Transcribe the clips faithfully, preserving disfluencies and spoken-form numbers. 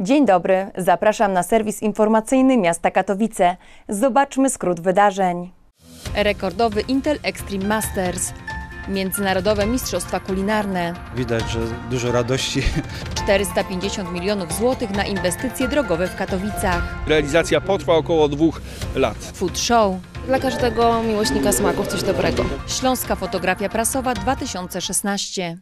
Dzień dobry, zapraszam na serwis informacyjny miasta Katowice. Zobaczmy skrót wydarzeń. Rekordowy Intel Extreme Masters. Międzynarodowe mistrzostwa kulinarne. Widać, że dużo radości. czterysta pięćdziesiąt milionów złotych na inwestycje drogowe w Katowicach. Realizacja potrwa około dwóch lat. Food show. Dla każdego miłośnika smaków coś dobrego. Śląska fotografia prasowa dwa tysiące szesnaście.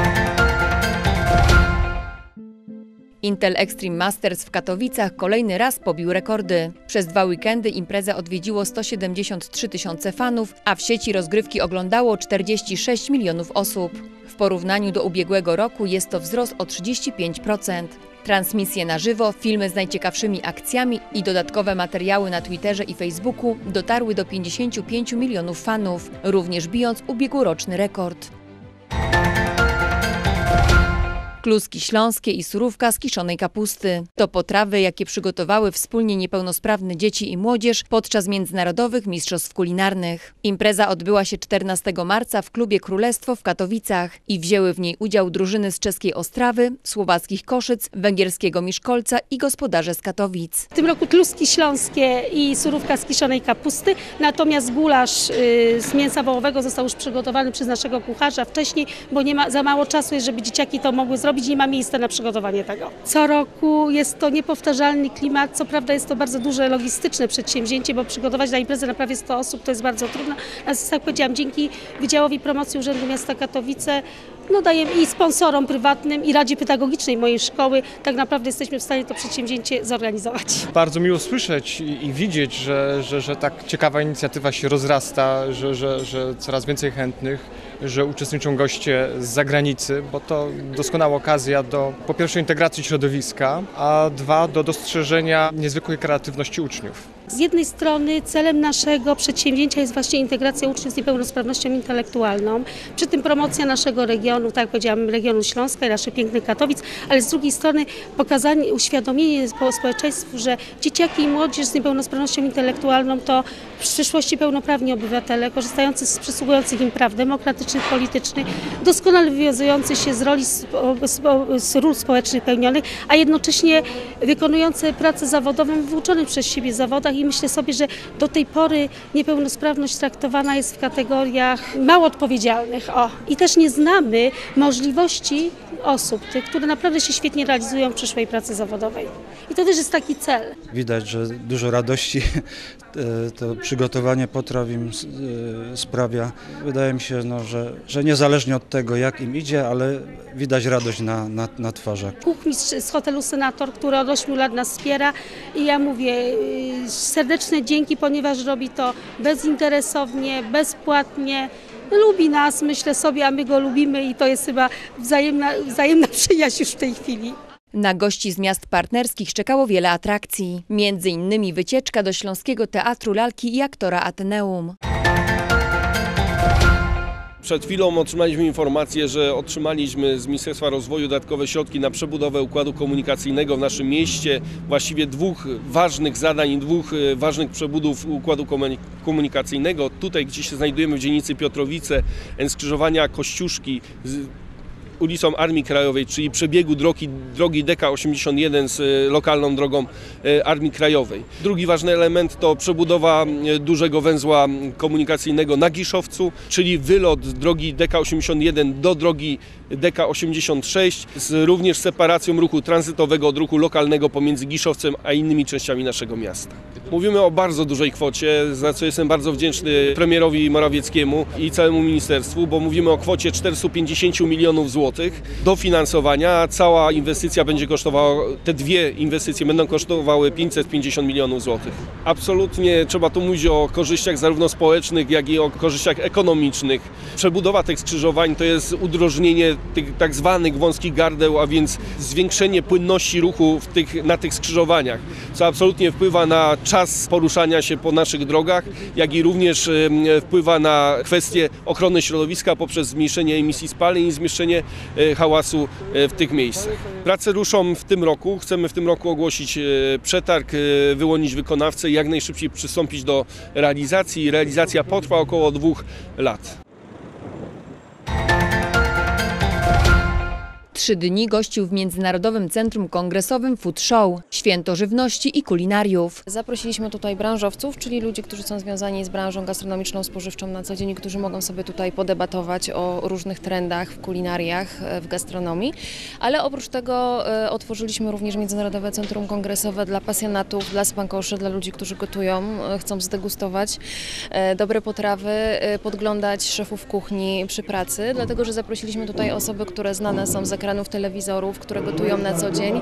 Intel Extreme Masters w Katowicach kolejny raz pobił rekordy. Przez dwa weekendy imprezę odwiedziło sto siedemdziesiąt trzy tysiące fanów, a w sieci rozgrywki oglądało czterdzieści sześć milionów osób. W porównaniu do ubiegłego roku jest to wzrost o trzydzieści pięć procent. Transmisje na żywo, filmy z najciekawszymi akcjami i dodatkowe materiały na Twitterze i Facebooku dotarły do pięćdziesięciu pięciu milionów fanów, również bijąc ubiegłoroczny rekord. Kluski śląskie i surówka z kiszonej kapusty. To potrawy, jakie przygotowały wspólnie niepełnosprawne dzieci i młodzież podczas międzynarodowych mistrzostw kulinarnych. Impreza odbyła się czternastego marca w klubie Królestwo w Katowicach i wzięły w niej udział drużyny z czeskiej Ostrawy, słowackich Koszyc, węgierskiego Miszkolca i gospodarze z Katowic. W tym roku kluski śląskie i surówka z kiszonej kapusty, natomiast gulasz yy, z mięsa wołowego został już przygotowany przez naszego kucharza wcześniej, bo nie ma za mało czasu jest, żeby dzieciaki to mogły zrobić. Nie ma miejsca na przygotowanie tego. Co roku jest to niepowtarzalny klimat, co prawda jest to bardzo duże logistyczne przedsięwzięcie, bo przygotować na imprezę na prawie sto osób to jest bardzo trudno. Natomiast jak powiedziałam, dzięki Wydziałowi Promocji Urzędu Miasta Katowice no dajemy i sponsorom prywatnym, i Radzie Pedagogicznej mojej szkoły, tak naprawdę jesteśmy w stanie to przedsięwzięcie zorganizować. Bardzo miło słyszeć i, i widzieć, że, że, że tak ciekawa inicjatywa się rozrasta, że, że, że coraz więcej chętnych, że uczestniczą goście z zagranicy, bo to doskonała okazja do po pierwsze integracji środowiska, a dwa do dostrzeżenia niezwykłej kreatywności uczniów. Z jednej strony celem naszego przedsięwzięcia jest właśnie integracja uczniów z niepełnosprawnością intelektualną, przy tym promocja naszego regionu, tak jak powiedziałam, regionu Śląska i naszych pięknych Katowic, ale z drugiej strony pokazanie, uświadomienie społeczeństwu, że dzieciaki i młodzież z niepełnosprawnością intelektualną to w przyszłości pełnoprawni obywatele, korzystający z przysługujących im praw demokratycznych, politycznych, doskonale wywiązujący się z roli z ról społecznych pełnionych, a jednocześnie wykonujące pracę zawodową w wyuczonych przez siebie zawodach. I myślę sobie, że do tej pory niepełnosprawność traktowana jest w kategoriach mało odpowiedzialnych. O. I też nie znamy możliwości osób, tych, które naprawdę się świetnie realizują w przyszłej pracy zawodowej. I to też jest taki cel. Widać, że dużo radości to przygotowanie potraw im sprawia. Wydaje mi się, no, że, że niezależnie od tego, jak im idzie, ale widać radość na, na, na twarzach. Kuchmistrz z hotelu Senator, który od ośmiu lat nas wspiera i ja mówię serdeczne dzięki, ponieważ robi to bezinteresownie, bezpłatnie. Lubi nas, myślę sobie, a my go lubimy i to jest chyba wzajemna, wzajemna przyjaźń już w tej chwili. Na gości z miast partnerskich czekało wiele atrakcji, między innymi wycieczka do Śląskiego Teatru Lalki i aktora Ateneum. Przed chwilą otrzymaliśmy informację, że otrzymaliśmy z Ministerstwa Rozwoju dodatkowe środki na przebudowę układu komunikacyjnego w naszym mieście. Właściwie dwóch ważnych zadań, dwóch ważnych przebudów układu komunikacyjnego. Tutaj, gdzie się znajdujemy w dzielnicy Piotrowice, skrzyżowania Kościuszki z ulicą Armii Krajowej, czyli przebiegu drogi, drogi D K osiemdziesiąt jeden z lokalną drogą Armii Krajowej. Drugi ważny element to przebudowa dużego węzła komunikacyjnego na Giszowcu, czyli wylot drogi D K osiemdziesiąt jeden do drogi D K osiemdziesiąt sześć, z również separacją ruchu tranzytowego od ruchu lokalnego pomiędzy Giszowcem a innymi częściami naszego miasta. Mówimy o bardzo dużej kwocie, za co jestem bardzo wdzięczny premierowi Morawieckiemu i całemu ministerstwu, bo mówimy o kwocie czterystu pięćdziesięciu milionów złotych dofinansowania, a cała inwestycja będzie kosztowała, te dwie inwestycje będą kosztowały pięćset pięćdziesiąt milionów złotych. Absolutnie trzeba tu mówić o korzyściach zarówno społecznych, jak i o korzyściach ekonomicznych. Przebudowa tych skrzyżowań to jest udrożnienie tych tak zwanych wąskich gardeł, a więc zwiększenie płynności ruchu w tych, na tych skrzyżowaniach, co absolutnie wpływa na czas poruszania się po naszych drogach, jak i również wpływa na kwestię ochrony środowiska poprzez zmniejszenie emisji spalin i zmniejszenie hałasu w tych miejscach. Prace ruszą w tym roku. Chcemy w tym roku ogłosić przetarg, wyłonić wykonawcę i jak najszybciej przystąpić do realizacji. Realizacja potrwa około dwóch lat. Trzy dni gościł w Międzynarodowym Centrum Kongresowym Food Show, święto żywności i kulinariów. Zaprosiliśmy tutaj branżowców, czyli ludzi, którzy są związani z branżą gastronomiczną, spożywczą na co dzień, którzy mogą sobie tutaj podebatować o różnych trendach w kulinariach, w gastronomii. Ale oprócz tego e, otworzyliśmy również Międzynarodowe Centrum Kongresowe dla pasjonatów, dla smakoszy, dla ludzi, którzy gotują, e, chcą zdegustować e, dobre potrawy, e, podglądać szefów kuchni przy pracy, dlatego że zaprosiliśmy tutaj osoby, które znane są z ekranów telewizorów, które gotują na co dzień,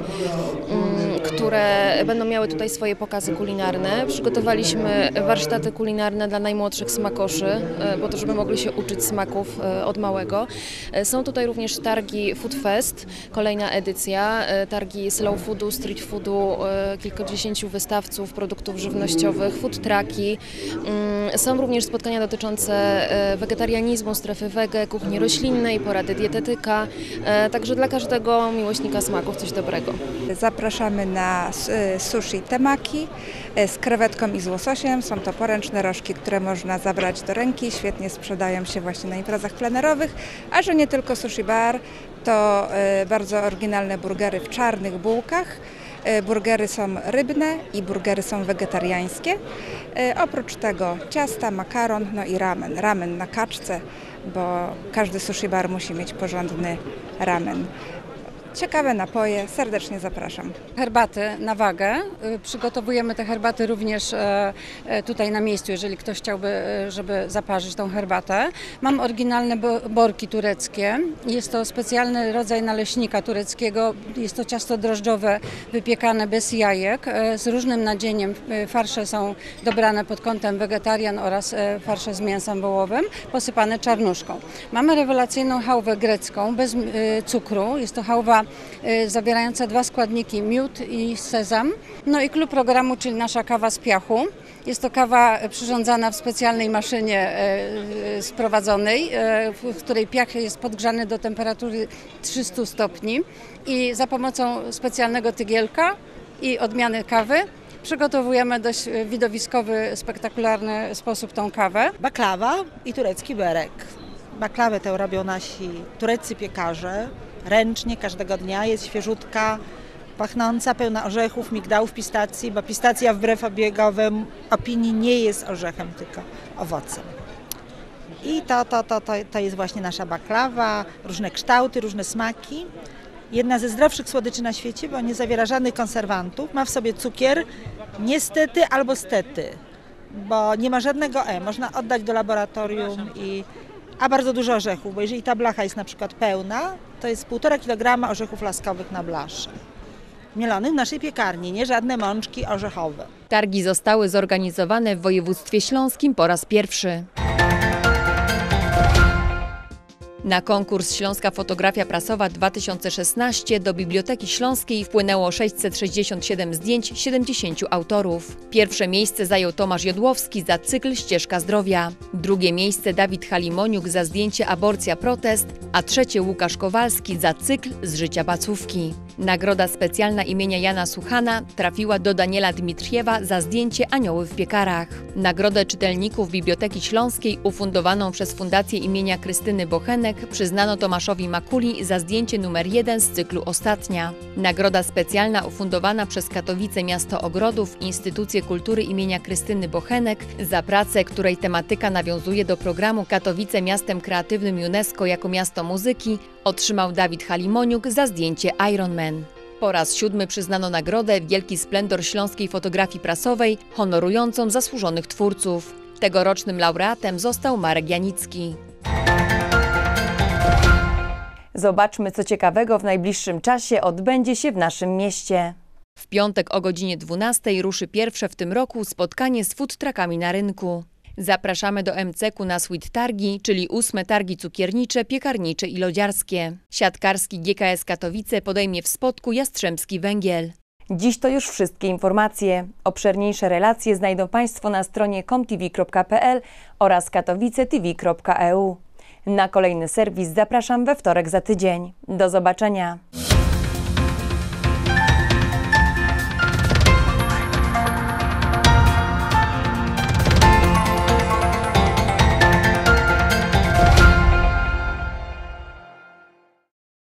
mm, które będą miały tutaj swoje pokazy kulinarne. Przygotowaliśmy warsztaty kulinarne dla najmłodszych smakoszy, e, po to, żeby mogli się uczyć smaków e, od małego. E, są tutaj również targi Food Fest, kolejna edycja, e, targi slow foodu, street foodu, e, kilkudziesięciu wystawców produktów żywnościowych, food trucki. Mm, są również spotkania dotyczące e, wegetarianizmu, strefy wege, kuchni roślinnej, porady dietetyka, e, także dla każdego miłośnika smaków coś dobrego. Zapraszamy na sushi temaki z krewetką i z łososiem. Są to poręczne rożki, które można zabrać do ręki. Świetnie sprzedają się właśnie na imprezach plenerowych, a że nie tylko sushi bar, to bardzo oryginalne burgery w czarnych bułkach. Burgery są rybne i burgery są wegetariańskie. Oprócz tego ciasta, makaron, no i ramen. Ramen na kaczce, bo każdy sushi bar musi mieć porządny ramen. Ciekawe napoje, serdecznie zapraszam. Herbaty na wagę. Przygotowujemy te herbaty również tutaj na miejscu, jeżeli ktoś chciałby, żeby zaparzyć tą herbatę. Mam oryginalne borki tureckie. Jest to specjalny rodzaj naleśnika tureckiego. Jest to ciasto drożdżowe wypiekane bez jajek z różnym nadzieniem. Farsze są dobrane pod kątem wegetarian oraz farsze z mięsem wołowym, posypane czarnuszką. Mamy rewelacyjną chałwę grecką bez cukru. Jest to chałwa zawierająca dwa składniki, miód i sezam. No i klub programu, czyli nasza kawa z piachu. Jest to kawa przyrządzana w specjalnej maszynie sprowadzonej, w której piach jest podgrzany do temperatury trzystu stopni i za pomocą specjalnego tygielka i odmiany kawy przygotowujemy dość widowiskowy, spektakularny sposób tą kawę. Baklawa i turecki berek. Baklawę tę robią nasi tureccy piekarze. Ręcznie, każdego dnia, jest świeżutka, pachnąca, pełna orzechów, migdałów, pistacji, bo pistacja wbrew obiegowym opinii nie jest orzechem, tylko owocem. I to, to, to, to, to jest właśnie nasza baklawa, różne kształty, różne smaki. Jedna ze zdrowszych słodyczy na świecie, bo nie zawiera żadnych konserwantów, ma w sobie cukier, niestety albo stety, bo nie ma żadnego E, można oddać do laboratorium i... A bardzo dużo orzechów, bo jeżeli ta blacha jest na przykład pełna, to jest półtora kilograma orzechów laskowych na blasze. Mielonych w naszej piekarni, nie żadne mączki orzechowe. Targi zostały zorganizowane w województwie śląskim po raz pierwszy. Na konkurs Śląska Fotografia Prasowa dwa tysiące szesnaście do Biblioteki Śląskiej wpłynęło sześćset sześćdziesiąt siedem zdjęć siedemdziesięciu autorów. Pierwsze miejsce zajął Tomasz Jodłowski za cykl Ścieżka Zdrowia. Drugie miejsce Dawid Halimoniuk za zdjęcie Aborcja Protest, a trzecie Łukasz Kowalski za cykl Z życia Bacówki. Nagroda specjalna imienia Jana Suchana trafiła do Daniela Dmitriewa za zdjęcie Anioły w piekarach. Nagrodę czytelników Biblioteki Śląskiej ufundowaną przez Fundację imienia Krystyny Bochenek przyznano Tomaszowi Makuli za zdjęcie numer jeden z cyklu Ostatnia. Nagroda specjalna ufundowana przez Katowice Miasto Ogrodów Instytucję Kultury imienia Krystyny Bochenek za pracę, której tematyka nawiązuje do programu Katowice Miastem Kreatywnym UNESCO jako miasto muzyki, otrzymał Dawid Halimoniuk za zdjęcie Iron Man. Po raz siódmy przyznano nagrodę Wielki Splendor Śląskiej Fotografii Prasowej, honorującą zasłużonych twórców. Tegorocznym laureatem został Marek Janicki. Zobaczmy, co ciekawego w najbliższym czasie odbędzie się w naszym mieście. W piątek o godzinie dwunastej ruszy pierwsze w tym roku spotkanie z food truckami na rynku. Zapraszamy do M C K-u na Sweet Targi, czyli ósme targi cukiernicze, piekarnicze i lodziarskie. Siatkarski G K S Katowice podejmie w Spodku Jastrzębski Węgiel. Dziś to już wszystkie informacje. Obszerniejsze relacje znajdą Państwo na stronie komtv kropka p l oraz katowice t v kropka e u. Na kolejny serwis zapraszam we wtorek za tydzień. Do zobaczenia.